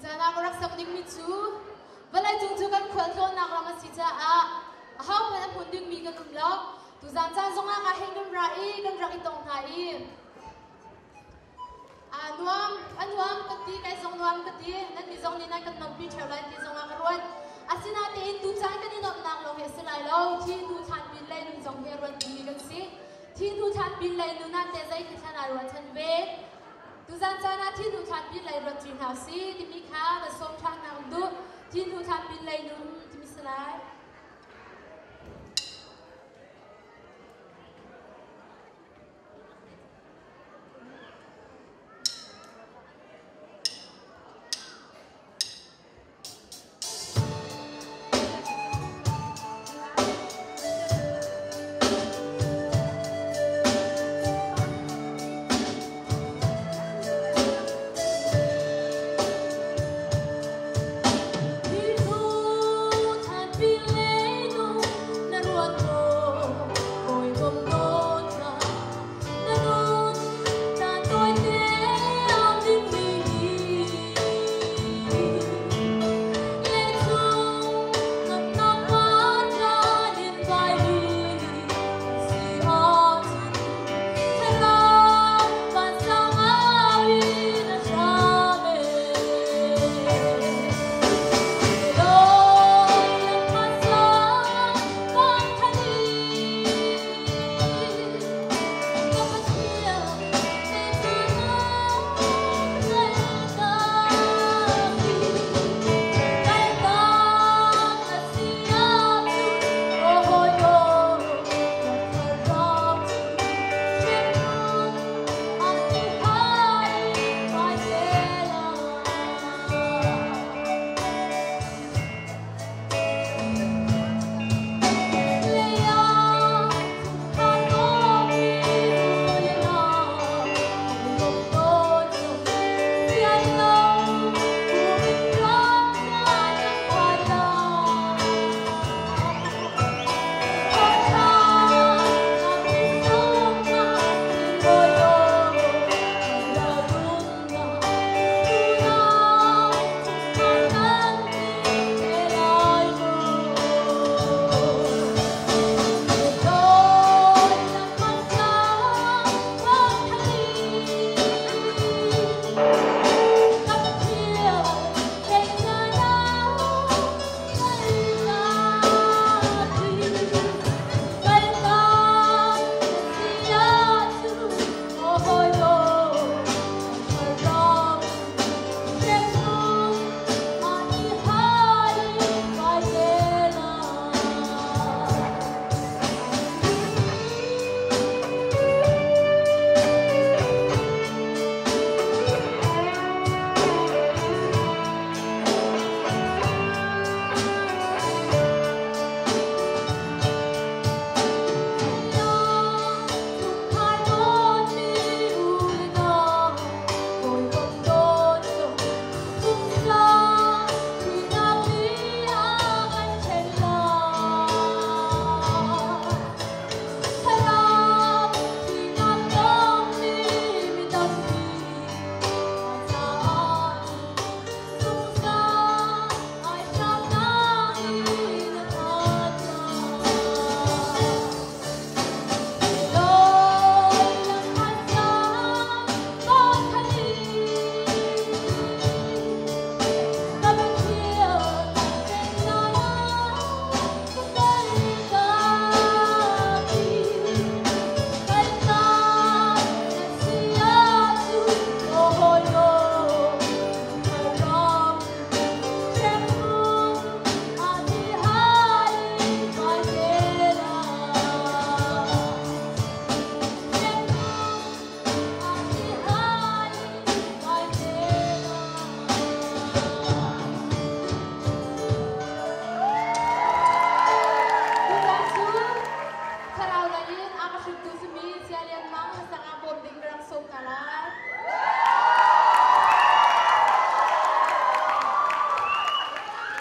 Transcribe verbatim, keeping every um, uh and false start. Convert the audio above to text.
Sana ko rak sak ding mitsu. Balay tung tung kan khwal thon nak rama sita a. How mana punding mi kan umlok. Tu zan zan zonga ka heng kan rai kan rak itong thai. Anuam anuam kati kai zong nuam kati nan mi zong ni nai kan nom pi thelai ti zonga karwan. Asina te in tu chan kan inop nang lo he silai lo thi tu chan bin lai nung zong he ron mi kan si. Thi tu chan bin lai nu nan te zai ki chan a ron chan ve. Tu zan zan a thi tu chan bin lai ron trin ha si ti mi kha la som chan nang du thi tu chan bin lai nu ti mi silai.